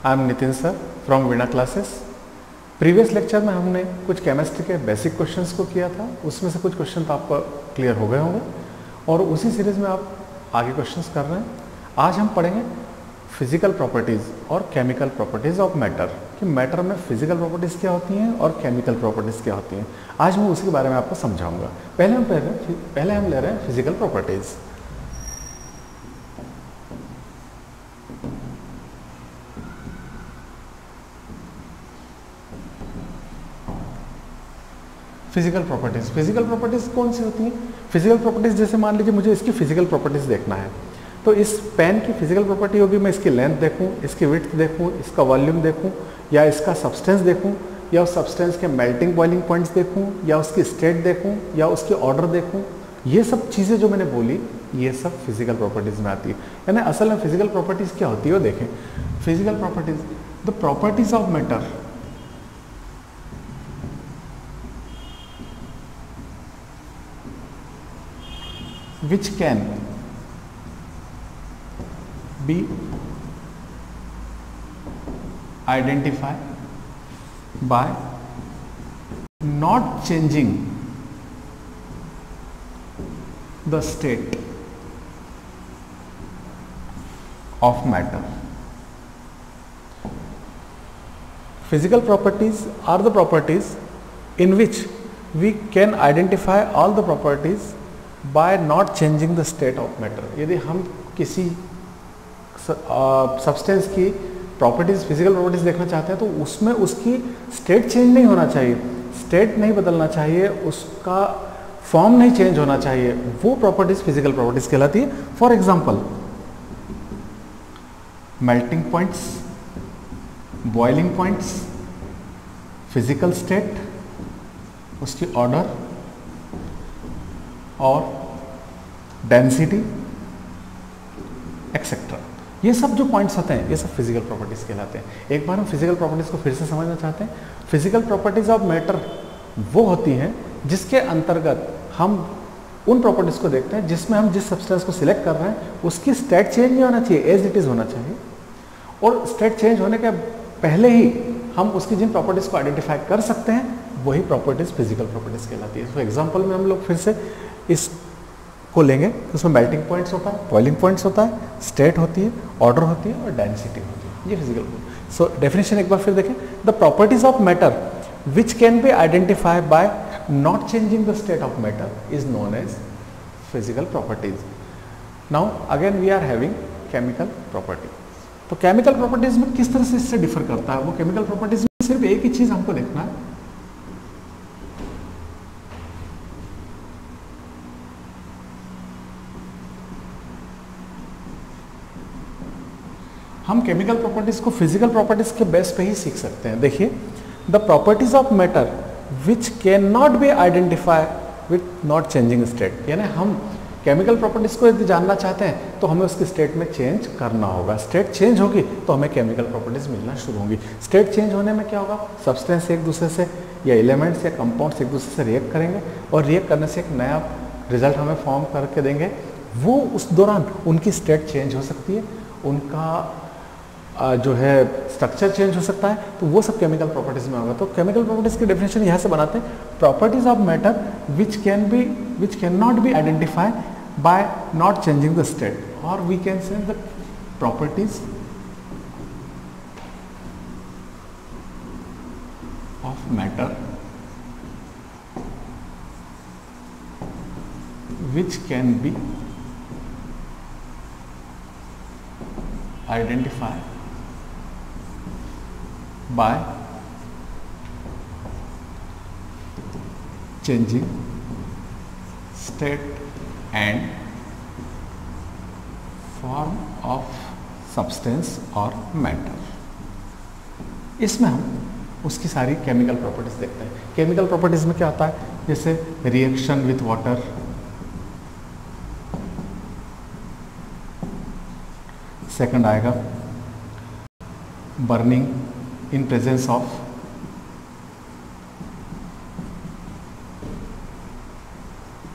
I am Nitin sir from Veena classes. Previous lecture में हमने कुछ केमिस्ट्री के बेसिक क्वेश्चंस को किया था, उसमें से कुछ क्वेश्चन तो आपको क्लियर हो गए होंगे और उसी सीरीज में आप आगे क्वेश्चंस कर रहे हैं। आज हम पढ़ेंगे फिजिकल प्रॉपर्टीज़ और केमिकल प्रॉपर्टीज़ ऑफ मैटर, कि मैटर में फिजिकल प्रॉपर्टीज़ क्या होती हैं और केमिकल प्रॉपर्टीज़ क्या होती हैं। आज मैं उसी के बारे में आपको समझाऊंगा। पहले हम ले रहे हैं फिजिकल प्रॉपर्टीज़। फिजिकल प्रॉपर्टीज कौन सी होती हैं? फिजिकल प्रॉपर्टीज जैसे मान लीजिए मुझे इसकी फिजिकल प्रॉपर्टीज देखना है, तो इस पेन की फिजिकल प्रॉपर्टी होगी मैं इसकी लेंथ देखूं, इसकी विड्थ देखूं, इसका वॉल्यूम देखूं, या इसका सब्सटेंस देखूं, या उस सब्सटेंस के मेल्टिंग बॉइलिंग पॉइंट्स देखूं, या उसकी स्टेट देखूं, या उसकी ऑर्डर देखूं। ये सब चीज़ें जो मैंने बोली ये सब फिजिकल प्रॉपर्टीज में आती है। यानी असल में फिजिकल प्रॉपर्टीज क्या होती है वो देखें। Physical properties, the properties of matter which can be identified by not changing the state of matter. Physical properties are the properties in which we can identify all the properties by not changing the state of matter. यदि हम किसी substance की properties, physical properties देखना चाहते हैं तो उसमें उसकी स्टेट चेंज नहीं होना चाहिए, स्टेट नहीं बदलना चाहिए, उसका फॉर्म नहीं चेंज होना चाहिए, वो प्रॉपर्टीज फिजिकल प्रॉपर्टीज कहलाती है। For example melting points, boiling points, physical state, उसकी ऑर्डर और डेंसिटी एक्सेट्रा, ये सब जो पॉइंट्स होते हैं ये सब फिजिकल प्रॉपर्टीज कहलाते हैं। एक बार हम फिजिकल प्रॉपर्टीज को फिर से समझना चाहते हैं। फिजिकल प्रॉपर्टीज ऑफ मैटर वो होती हैं जिसके अंतर्गत हम उन प्रॉपर्टीज को देखते हैं जिसमें हम जिस सब्सटेंस को सिलेक्ट कर रहे हैं उसकी स्टेट चेंज नहीं होना चाहिए, एज इट इज होना चाहिए, और स्टेट चेंज होने के पहले ही हम उसकी जिन प्रॉपर्टीज को आइडेंटिफाई कर सकते हैं वही प्रॉपर्टीज फिजिकल प्रॉपर्टीज कहलाती है। फॉर एग्जाम्पल में हम लोग फिर से इस को लेंगे, उसमें मेल्टिंग पॉइंट्स होता है, बॉइलिंग पॉइंट्स होता है, स्टेट होती है, ऑर्डर होती है और डेंसिटी होती है, ये फिजिकल। सो डेफिनेशन एक बार फिर देखें। The properties of matter which can be identified by not changing the state of matter is known as physical properties. Now again we are having chemical property. तो chemical properties में किस तरह से इससे डिफर करता है वो केमिकल प्रॉपर्टीज में सिर्फ एक ही चीज हमको देखना है, हम केमिकल प्रॉपर्टीज को फिजिकल प्रॉपर्टीज के बेस पे ही सीख सकते हैं। देखिए, the properties of matter which can not be identify with not changing state. यानी हम केमिकल प्रॉपर्टीज को यदि जानना चाहते हैं तो हमें उसकी स्टेट में चेंज करना होगा। स्टेट चेंज होगी तो हमें केमिकल प्रॉपर्टीज मिलना शुरू होंगी। स्टेट चेंज होने में क्या होगा, सब्सटेंस एक दूसरे से या एलिमेंट्स या कंपाउंड्स एक दूसरे से रिएक्ट करेंगे और रिएक्ट करने से एक नया रिजल्ट हमें फॉर्म करके देंगे। वो उस दौरान उनकी स्टेट चेंज हो सकती है, उनका जो है स्ट्रक्चर चेंज हो सकता है, तो वो सब केमिकल प्रॉपर्टीज में होगा। तो केमिकल प्रॉपर्टीज की डेफिनेशन यहाँ से बनाते हैं, properties of matter which can not be identify by not changing the state, और we can say the properties of matter which can be identify by changing state and form of substance or matter। इसमें हम उसकी सारी chemical properties देखते हैं। Chemical properties में क्या होता है, जैसे रिएक्शन विथ वाटर, सेकंड आएगा burning in presence of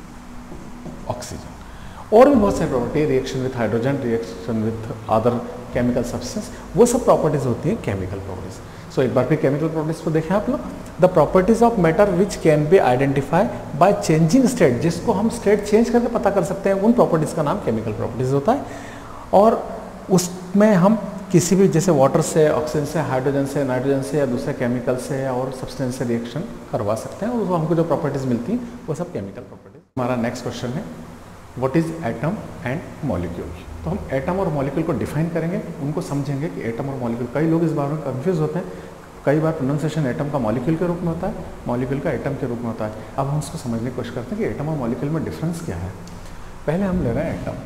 oxygen, और भी बहुत सारी property, reaction with hydrogen, reaction with other chemical substance, वो सब प्रॉपर्टीज होती हैं केमिकल प्रॉपर्टीज। सो एक बार फिर केमिकल प्रॉपर्टीज को देखें आप लोग। The properties of matter which can be identify by changing state, जिसको हम स्टेट चेंज करके पता कर सकते हैं, उन प्रॉपर्टीज का नाम केमिकल प्रॉपर्टीज होता है। और उसमें हम किसी भी जैसे वाटर से, ऑक्सीजन से, हाइड्रोजन से, नाइट्रोजन से या दूसरे केमिकल से और सब्सटेंस से रिएक्शन करवा सकते हैं, और हमको जो प्रॉपर्टीज मिलती हैं वो सब केमिकल प्रॉपर्टीज। हमारा नेक्स्ट क्वेश्चन है what is atom and molecule. तो हम एटम और मॉलिक्यूल को डिफाइन करेंगे, उनको समझेंगे कि एटम और मॉलिक्यूल, कई लोग इस बारे में कंफ्यूज होते हैं, कई बार प्रोनाउंसिएशन एटम का मॉलिक्यूल के रूप में होता है, मॉलिक्यूल का एटम के रूप में होता है। अब हम उसको समझने की कोशिश करते हैं कि एटम और मॉलिक्यूल में डिफरेंस क्या है। पहले हम ले रहे हैं atom.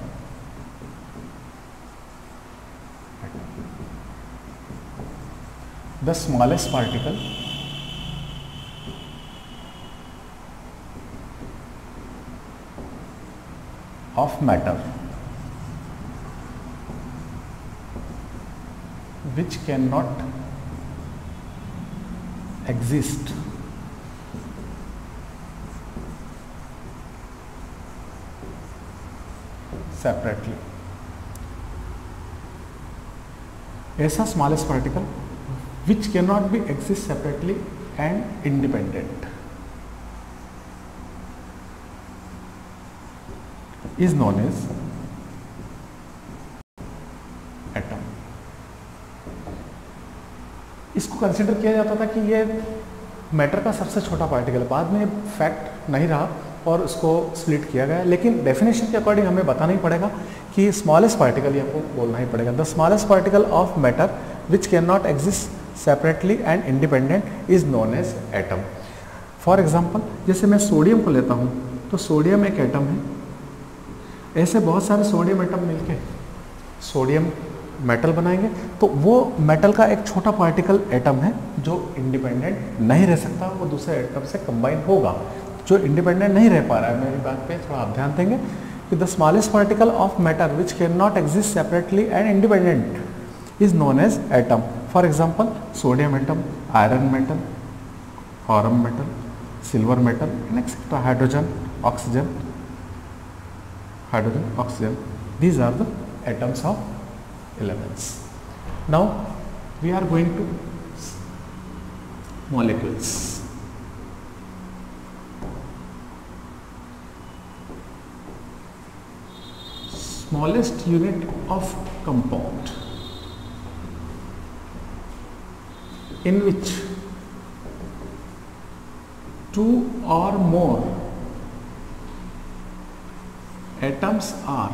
The smallest particle of matter which cannot exist separately। ऐसा smallest particle which cannot be exist separately and independent is known as atom. इसको कंसिडर किया जाता था कि ये मैटर का सबसे छोटा पार्टिकल है, बाद में फैक्ट नहीं रहा और उसको स्प्लिट किया गया, लेकिन डेफिनेशन के अकॉर्डिंग हमें बताना ही पड़ेगा कि स्मॉलेस्ट पार्टिकल, ये आपको बोलना ही पड़ेगा। The smallest particle of matter which can not exist separately and independent is known as atom. For example, जैसे मैं सोडियम को लेता हूँ, तो सोडियम एक एटम है। ऐसे बहुत सारे सोडियम एटम मिलके सोडियम मेटल बनाएंगे, तो वो मेटल का एक छोटा पार्टिकल एटम है जो इंडिपेंडेंट नहीं रह सकता, वो दूसरे एटम से कंबाइन होगा। जो इंडिपेंडेंट नहीं रह पा रहा है, मेरी बात पे थोड़ा आप ध्यान देंगे कि the smallest particle of matter which can not exist separately and independent is known as atom. For example, sodium atom, iron metal, aurum metal, silver metal and etcetera, hydrogen, oxygen, hydrogen, oxygen, these are the atoms of elements. Now we are going to molecules. Smallest unit of compound in which two or more atoms are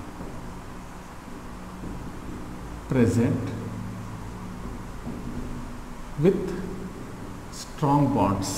present with strong bonds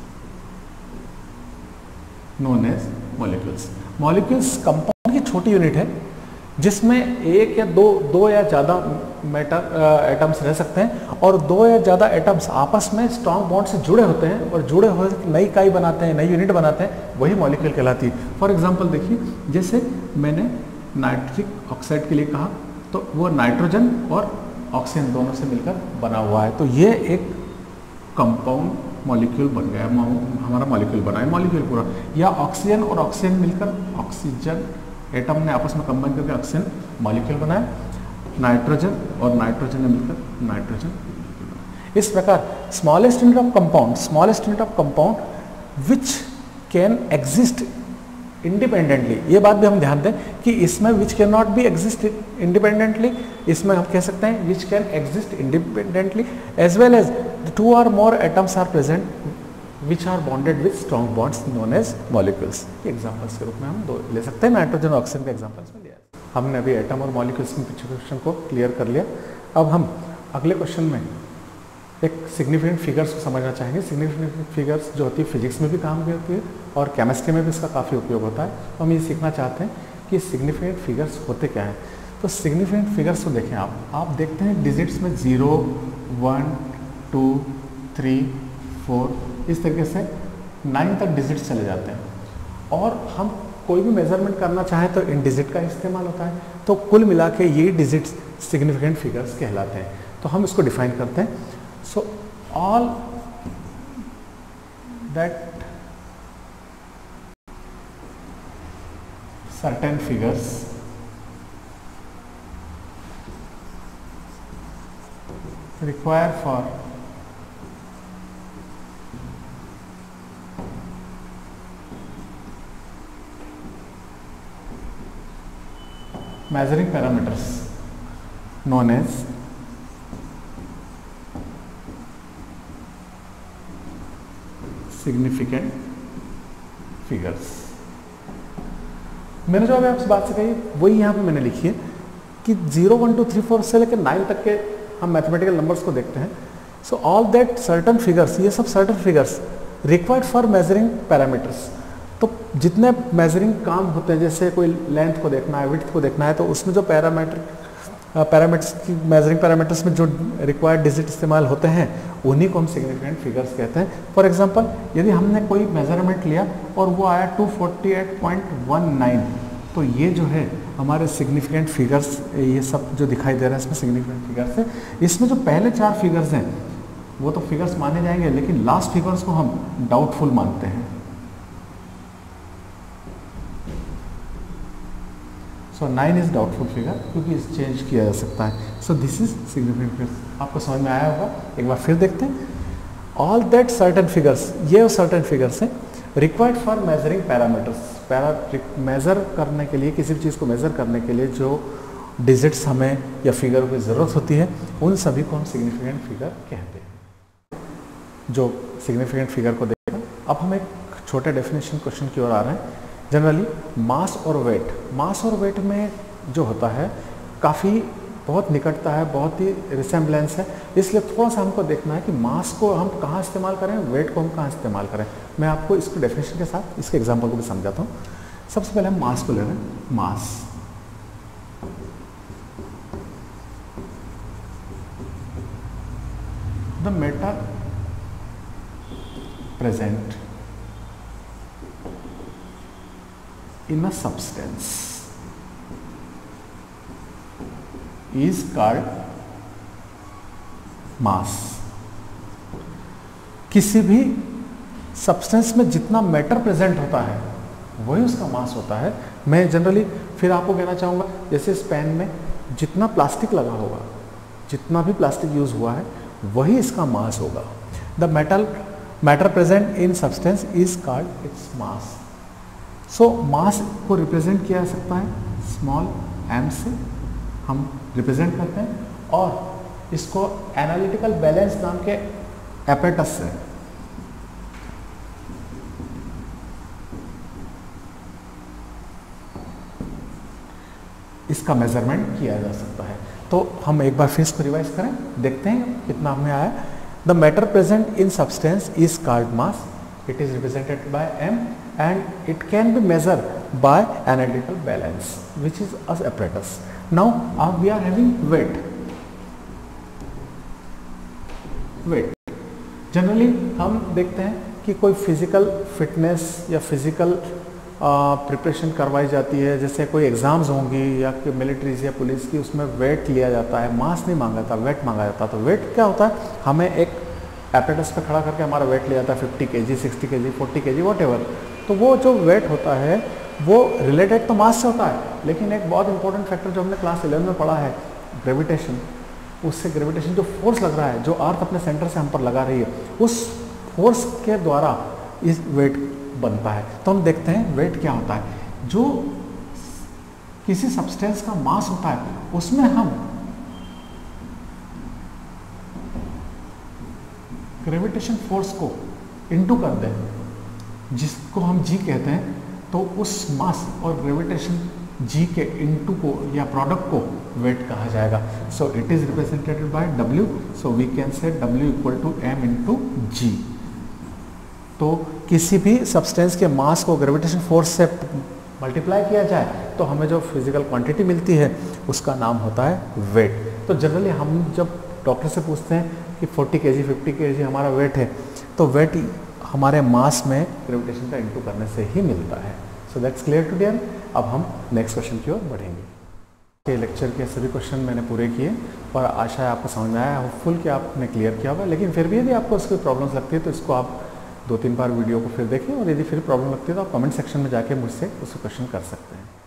known as molecules। molecules compound की छोटी unit है जिसमें एक या दो या ज़्यादा atoms रह सकते हैं, और दो या ज़्यादा एटम्स आपस में स्ट्रॉन्ग बॉन्ड से जुड़े होते हैं, और जुड़े हुए नई इकाई बनाते हैं, नई यूनिट बनाते हैं, वही मॉलिक्यूल कहलाती है। फॉर एग्जांपल देखिए, जैसे मैंने नाइट्रिक ऑक्साइड के लिए कहा, तो वो नाइट्रोजन और ऑक्सीजन दोनों से मिलकर बना हुआ है, तो ये एक कंपाउंड मॉलिक्यूल बन गया, हमारा मॉलिक्यूल बना है, मॉलिक्यूल पूरा। या ऑक्सीजन और ऑक्सीजन मिलकर ऑक्सीजन एटम ने आपस में कंबाइन करके ऑक्सीजन मॉलिक्यूल बनाया, नाइट्रोजन और नाइट्रोजन ने मिलकर नाइट्रोजन। इस प्रकार smallest unit of compound which can exist independently, ये बात भी हम ध्यान दें कि इसमें which can not be exist independently, इसमें हम कह सकते हैं which can exist independently, as well as two और more atoms are present which are bonded with strong bonds known as molecules. Examples के रूप में हम दो ले सकते हैं, नाइट्रोजन और ऑक्सीजन के एग्जाम्पल्स में लिया। हमने अभी एटम और मॉलिक्यूल्स के क्वेश्चन को क्लियर कर लिया। अब हम अगले क्वेश्चन में एक सिग्निफिकेंट फिगर्स को समझना चाहेंगे। सिग्निफिकेंट फिगर्स जो होती है फिजिक्स में भी काम की होती है और केमिस्ट्री में भी इसका काफ़ी उपयोग होता है। तो हम ये सीखना चाहते हैं कि सिग्निफिकेंट फिगर्स होते क्या हैं। तो सिग्निफिकेंट फिगर्स को देखें आप देखते हैं डिजिट्स में 0, 1, 2, 3, 4 इस तरीके से 9 तक डिजिट्स चले जाते हैं, और हम कोई भी मेजरमेंट करना चाहें तो इन डिजिट का इस्तेमाल होता है। तो कुल मिला के ये डिजिट्स सिग्निफिकेंट फिगर्स कहलाते हैं। तो हम इसको डिफाइन करते हैं। So all that certain figures require for measuring parameters known as significant figures। मैंने जो अभी आपसे बात से कही वही यहाँ पे मैंने लिखी है कि 0 1 2 3 4 से लेकर 9 तक के हम मैथमेटिकल नंबर्स को देखते हैं। So all that certain figures, ये सब certain figures required for measuring parameters. तो जितने मेजरिंग काम होते हैं, जैसे कोई लेंथ को देखना है, विड्थ को देखना है, तो उसमें जो पैरामीटर्स की मेजरिंग पैरामीटर्स में जो रिक्वायर्ड डिजिट इस्तेमाल होते हैं उन्हीं को हम सिग्निफिकेंट फिगर्स कहते हैं। फॉर एग्जांपल यदि हमने कोई मेजरमेंट लिया और वो आया 248.19, तो ये जो है हमारे सिग्निफिकेंट फिगर्स, ये सब जो दिखाई दे रहा है इसमें सिग्निफिकेंट फिगर्स है। इसमें जो पहले 4 फिगर्स हैं वो तो फिगर्स माने जाएंगे, लेकिन लास्ट फिगर्स को हम डाउटफुल मानते हैं। सो 9 इज डाउटफुल फिगर क्योंकि इसे चेंज किया जा सकता है। So this is significant figures. आपको समझ में आया होगा, एक बार फिर देखते हैं। ऑल दैट सर्टेन फिगर्स, ये सर्टेन फिगर्स हैं required for measuring parameters. Measure करने के लिए, किसी भी चीज़ को मेज़र करने के लिए जो डिजिट्स हमें या फिगरों की ज़रूरत होती है उन सभी को हम सिग्निफिकेंट फिगर कहते हैं। जो सिग्निफिकेंट फिगर को देखा, अब हम एक छोटे डेफिनेशन क्वेश्चन की ओर आ रहे हैं। जनरली मास और वेट, मास और वेट में जो होता है काफ़ी बहुत निकटता है, बहुत ही रिसेम्बलेंस है, इसलिए थोड़ा सा हमको देखना है कि मास को हम कहाँ इस्तेमाल करें, वेट को हम कहाँ इस्तेमाल करें। मैं आपको इसको डेफिनेशन के साथ इसके एग्जांपल को भी समझाता हूँ। सबसे पहले हम मास को ले रहे हैं। Mass the matter present in a substance is called mass। किसी भी सब्सटेंस में जितना मैटर प्रेजेंट होता है वही उसका मास होता है। मैं जनरली फिर आपको कहना चाहूँगा, जैसे इस पेन में जितना प्लास्टिक लगा होगा, जितना भी प्लास्टिक यूज हुआ है वही इसका मास होगा। The matter present in substance is called its mass. So mass को रिप्रेजेंट किया जा सकता है स्मॉल m से, हम रिप्रेजेंट करते हैं, और इसको एनालिटिकल बैलेंस नाम के एपेटस से इसका मेजरमेंट किया जा सकता है। तो हम एक बार फिर इसको रिवाइज करें, देखते हैं कितना हमें आया। The matter present in substance is called mass. It is represented by m and it can be measured by analytical balance, which is as apparatus. Now we are having weight. Generally हम देखते हैं कि कोई physical fitness या physical preparation करवाई जाती है, जैसे कोई एग्जाम्स होंगी या मिलिट्रीज या पुलिस की, उसमें वेट लिया जाता है, मास नहीं मांगा जाता, वेट मांगा जाता है। तो वेट क्या होता है, हमें एक एपेटस पे खड़ा करके हमारा वेट लिया जाता है 50 kg, 60 kg, 40 kg, वॉटेवर। तो वो जो वेट होता है वो रिलेटेड तो मास से होता है, लेकिन एक बहुत इंपॉर्टेंट फैक्टर जो हमने क्लास 11 में पढ़ा है, ग्रेविटेशन, उससे ग्रेविटेशन जो फोर्स लग रहा है, जो अर्थ अपने सेंटर से हम पर लगा रही है, उस फोर्स के द्वारा इस वेट बनता है। तो हम देखते हैं वेट क्या होता है। जो किसी सब्सटेंस का मास होता है उसमें हम ग्रेविटेशन फोर्स को इनटू कर दें, जिसको हम जी कहते हैं, तो उस मास और ग्रेविटेशन जी के इनटू को या प्रोडक्ट को वेट कहा जाएगा। So it is represented by W। So we can say W equal to m into g. तो किसी भी सब्सटेंस के मास को ग्रेविटेशन फोर्स से मल्टीप्लाई किया जाए तो हमें जो फिजिकल क्वांटिटी मिलती है उसका नाम होता है वेट। तो जनरली हम जब डॉक्टर से पूछते हैं कि 40 kg, 50 kg हमारा वेट है, तो वेट हमारे मास में ग्रेविटेशन का इनटू करने से ही मिलता है। So that's clear to dear. अब हम नेक्स्ट क्वेश्चन की ओर बढ़ेंगे। ये लेक्चर के सभी क्वेश्चन मैंने पूरे किए और आशा है आपको समझ में आया, होपफुल कि आपने क्लियर किया होगा। लेकिन फिर भी यदि आपको उसकी प्रॉब्लम्स लगती है तो इसको आप 2-3 बार वीडियो को फिर देखें, और यदि फिर प्रॉब्लम लगती है तो आप कमेंट सेक्शन में जाके मुझसे उससे क्वेश्चन कर सकते हैं।